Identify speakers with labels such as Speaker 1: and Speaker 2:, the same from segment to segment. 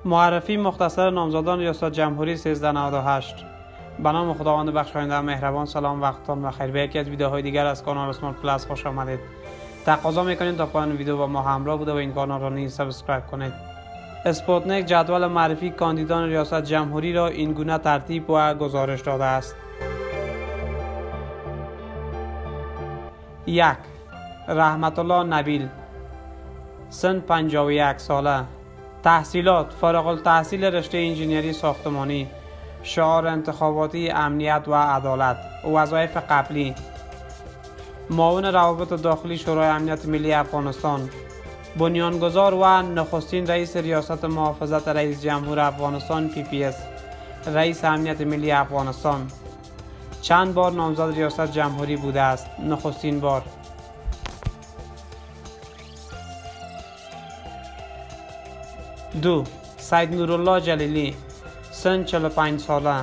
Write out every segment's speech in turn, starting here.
Speaker 1: معرفی مختصر نامزدان ریاست جمهوری 1398. به نام خداوند بخشاینده و مهربان. سلام وقتتان بخیر. به یکی از ویدیوهای دیگر از کانال اسمارت پلاس خوش آمدید. تقاضا میکنید تا پایان ویدیو با ما همراه بوده و این کانال را نیز سابسکرایب کنید. اسپوتنیک جدول معرفی کاندیدان ریاست جمهوری را این گونه ترتیب و گزارش داده است. 1. رحمت الله نبیل، سن 51 ساله، تحصیلات فارغ التحصیل رشته انجینری ساختمانی، شعار انتخاباتی امنیت و عدالت. وظایف قبلی: معاون روابط داخلی شورای امنیت ملی افغانستان، بنیانگذار و نخستین رئیس ریاست محافظت رئیس جمهور افغانستان PPS، رئیس امنیت ملی افغانستان. چند بار نامزد ریاست جمهوری بوده است؟ نخستین بار. 2. سید نورالله جلیلی، سن 45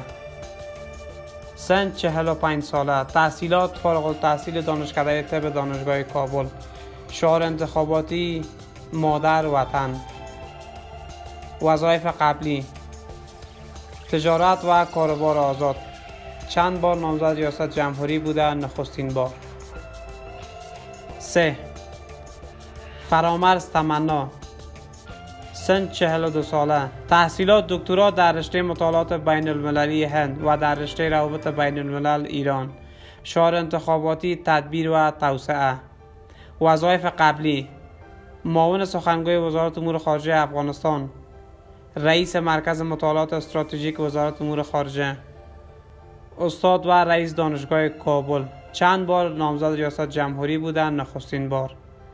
Speaker 1: ساله، تحصیلات فارغ التحصیل دانشکده طب دانشگاه کابل، شعار انتخاباتی مادر وطن. وظایف قبلی: تجارت و کاروبار آزاد. چند بار نامزد ریاست جمهوری بوده؟ نخستین بار. 3. فرامرز تمنا، سن 42 ساله، تحصیلات دکترا در رشته مطالعات بین المللی هند و در رشته روابط بین الملل ایران، شعار انتخاباتی تدبیر و توسعه. وظایف قبلی: معاون سخنگوی وزارت امور خارجه افغانستان، رئیس مرکز مطالعات استراتژیک وزارت امور خارجه، استاد و رئیس دانشگاه کابل. چند بار نامزد ریاست جمهوری بودند؟ نخستین بار.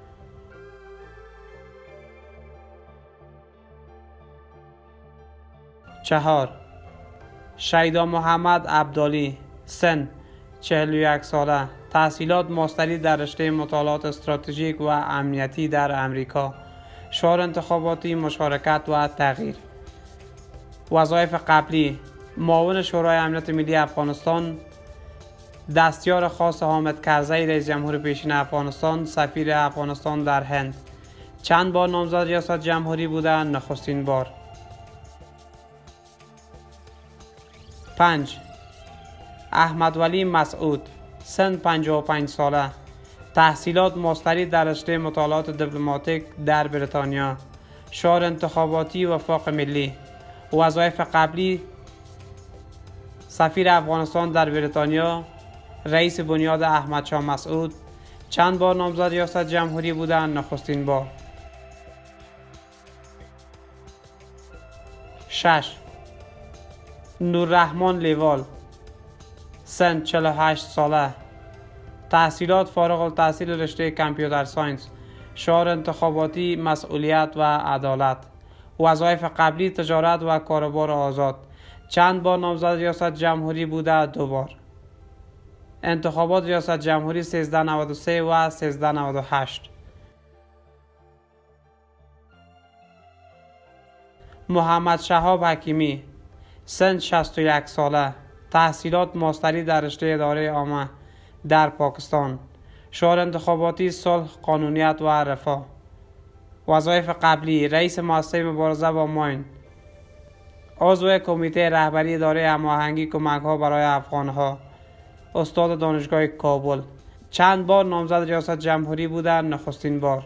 Speaker 1: 4. شیدا محمد عبدالی، سن 41 ساله، تحصیلات ماستری در رشته مطالعات استراتژیک و امنیتی در امریکا، شعار انتخاباتی مشارکت و تغییر. وظایف قبلی: معاون شورای امنیت ملی افغانستان، دستیار خاص حامد کرزی رئیس جمهور پیشین افغانستان، سفیر افغانستان در هند. چند بار نامزد ریاست جمهوری بودند؟ نخستین بار. 5. احمد ولی مسعود، سن 55 ساله، تحصیلات ماستری در رشته مطالعات دیپلماتیک در بریتانیا، شعار انتخاباتی وفاق ملی. وظایف قبلی: سفیر افغانستان در بریتانیا، رئیس بنیاد احمد شاه مسعود. چند بار نامزد ریاست جمهوری بودند؟ نخستین بار. 6. نوررحمان لیوال، سن 48 ساله، تحصیلات فارغ التحصیل رشته کامپیوتر ساینس، شعار انتخاباتی مسئولیت و عدالت. وظایف قبلی: تجارت و کاروبار آزاد. چند بار نامزد ریاست جمهوری بوده؟ 2 بار. انتخابات ریاست جمهوری 1393 و 1398. محمد شهاب حکیمی، سن 61 ساله، تحصیلات ماستری در رشته اداره عامه در پاکستان، شعار انتخاباتی صلح، قانونیت و رفاه. وظایف قبلی: رئیس مؤسسه مبارزه با ماین، عضو کمیته رهبری اداره هماهنگی کمک‌ها برای افغان‌ها، استاد دانشگاه کابل. چند بار نامزد ریاست جمهوری بودند؟ نخستین بار.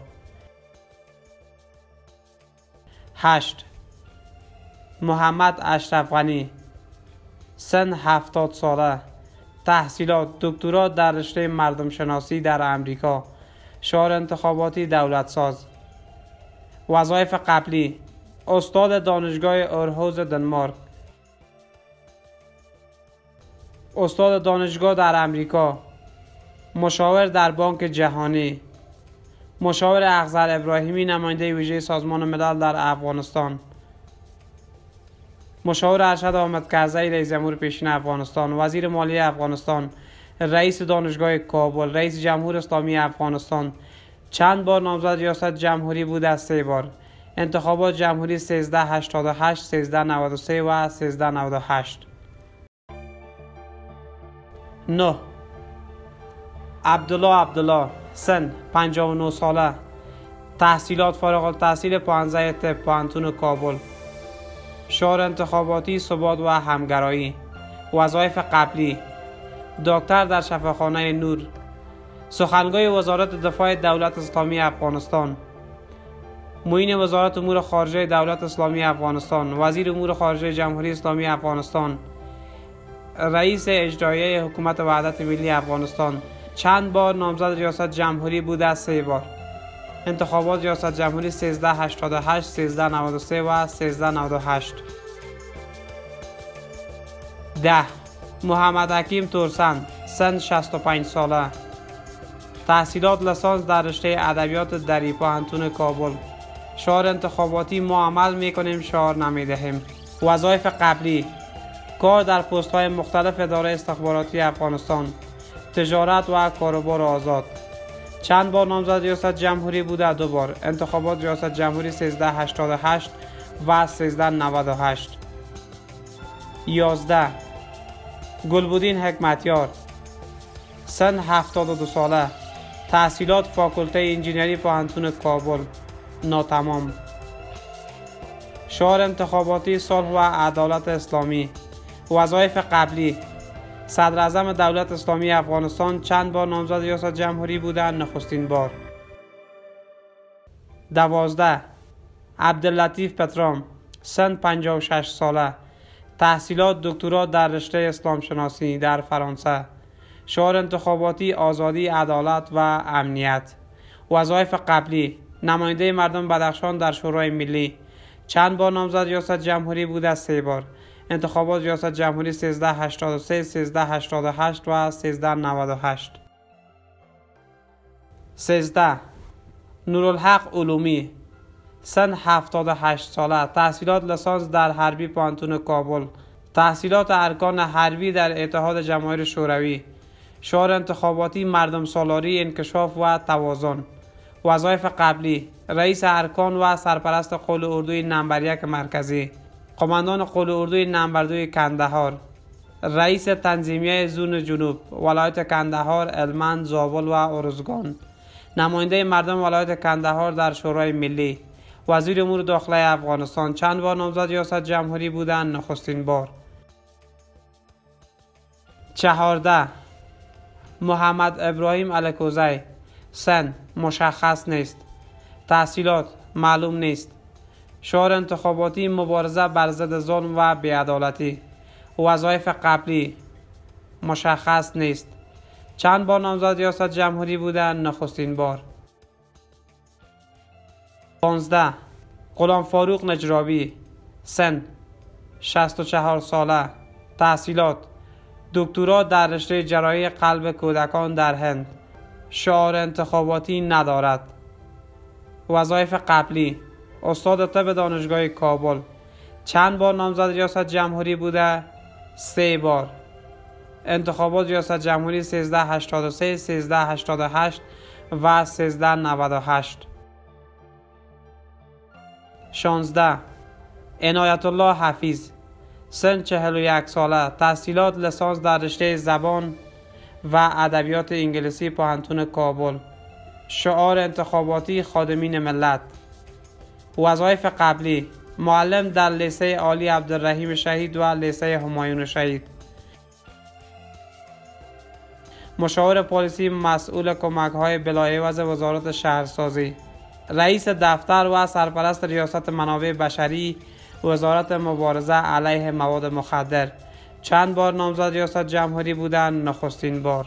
Speaker 1: 8. محمد اشرف غنی، سن 70 ساله، تحصیلات دکترا در رشته مردم شناسی در امریکا، شعار انتخاباتی دولت ساز. وظایف قبلی: استاد دانشگاه اورهوز دنمارک، استاد دانشگاه در امریکا، مشاور در بانک جهانی، مشاور اخضر ابراهیمی نماینده ویژه سازمان ملل در افغانستان، مشاور ارشد حامد کرزی رئیس جمهور پیشین افغانستان، وزیر مالیه افغانستان، رئیس دانشگاه کابل، رئیس جمهور اسلامی افغانستان. چند بار نامزد ریاست جمهوری بوده؟ 3 بار. انتخابات جمهوری 1388، 1393 و 1398. 9. عبدالله، سن 59 ساله، تحصیلات فارغ التحصیل پانزه طب پانتون کابل، شعار انتخاباتی ثبات و همگرایی. وظایف قبلی: دکتر در شفاخانه نور، سخنگوی وزارت دفاع دولت اسلامی افغانستان، معین وزارت امور خارجه دولت اسلامی افغانستان، وزیر امور خارجه جمهوری اسلامی افغانستان، رئیس اجرایی حکومت وحدت ملی افغانستان. چند بار نامزد ریاست جمهوری بوده؟ 3 بار. انتخابات ریاست جمهوری 1388، 1393 و 1398. 10. محمد حکیم تورسند، سن 65 ساله، تحصیلات لیسانس در رشته ادبیات در پوهنتون کابل. شعار انتخاباتی: ما عمل میکنیم، شعار نمیدهیم. وظایف قبلی: کار در پست های مختلف اداره استخباراتی افغانستان، تجارت و کاروبار آزاد. چند بار نامزد ریاست جمهوری بوده؟ 2 بار. انتخابات ریاست جمهوری 1388 و 1398. 11. گلبدین حکمتیار، سن 72 ساله، تحصیلات فاکولته انجینری پوهنتون کابل، ناتمام. شعار انتخاباتی: صلح و عدالت اسلامی. وظایف قبلی: صدر اعظم دولت اسلامی افغانستان. چند بار نامزد ریاست جمهوری بودند؟ نخستین بار. 12. عبداللطیف پترام، سن 56 ساله، تحصیلات دکترا در رشته اسلام شناسی در فرانسه. شعار انتخاباتی: آزادی، عدالت و امنیت. وظایف قبلی: نماینده مردم بدخشان در شورای ملی. چند بار نامزد ریاست جمهوری بوده؟ 3 بار. انتخابات ریاست جمهوری 1383، 1388 و 1398. 13. نورالحق علومی، سن 78 ساله، تحصیلات لیسانس در حربی پوهنتون کابل، تحصیلات ارکان حربی در اتحاد جماهیر شوروی. شعار انتخاباتی: مردم سالاری، انکشاف و توازن. وظایف قبلی: رئیس ارکان و سرپرست قول اردوی نمبر 1 مرکزی، قماندان قول اردوی نمبر 2 کندهار، رئیس تنظیمیه زون جنوب، ولایت کندهار، هلمند، زابل و ارزگان، نماینده مردم ولایت کندهار در شورای ملی، وزیر امور داخلی افغانستان. چند بار نامزد ریاست جمهوری بودند؟ نخستین بار. 14. محمد ابراهیم الکوزی، سن مشخص نیست، تحصیلات معلوم نیست. شعار انتخاباتی: مبارزه بر ضد ظلم و بی‌عدالتی. وظایف قبلی: مشخص نیست. چند بار نامزد ریاست جمهوری بودند؟ نخستین بار. 15. غلام فاروق نجرابی، سن 64 ساله، تحصیلات دکترا در رشته جراحی قلب کودکان در هند. شعار انتخاباتی ندارد. وظایف قبلی: استاد طب دانشگاه کابل. چند بار نامزد ریاست جمهوری بوده؟ 3 بار. انتخابات ریاست جمهوری 1383، 1388 و 1398. 16. عنایت الله حفیظ، سن 41 ساله، تحصیلات لیسانس در رشته زبان و ادبیات انگلیسی پوهنتون کابل. شعار انتخاباتی: خادمین ملت. وظایف قبلی: معلم در لیسه عالی عبدالرحیم شهید و لیسه همایون شهید، مشاور پلیسی مسئول کمک‌های بلاعوض وزارت شهرسازی، رئیس دفتر و سرپرست ریاست منابع بشری وزارت مبارزه علیه مواد مخدر. چند بار نامزد ریاست جمهوری بودند؟ نخستین بار.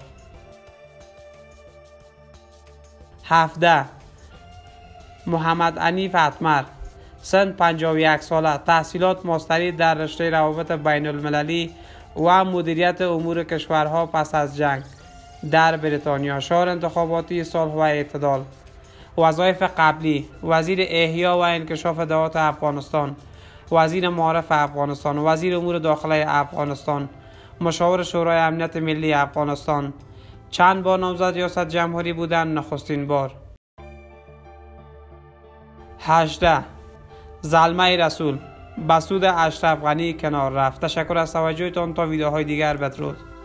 Speaker 1: 17. محمد حنیف اتمر، سن 51 ساله، تحصیلات ماستری در رشته روابط بین المللی و مدیریت امور کشورها پس از جنگ در بریتانیا. شعار انتخاباتی: صلح و اعتدال. وظایف قبلی: وزیر احیا و انکشاف دهات افغانستان، وزیر معارف افغانستان، وزیر امور داخلی افغانستان، مشاور شورای امنیت ملی افغانستان. چند بار نامزد ریاست جمهوری بودند؟ نخستین بار. 18. زلمه رسول، مسعود اشرف غنی کنار رفت. تشکر از توجهتان. تا ویدیوهای دیگر بدرود.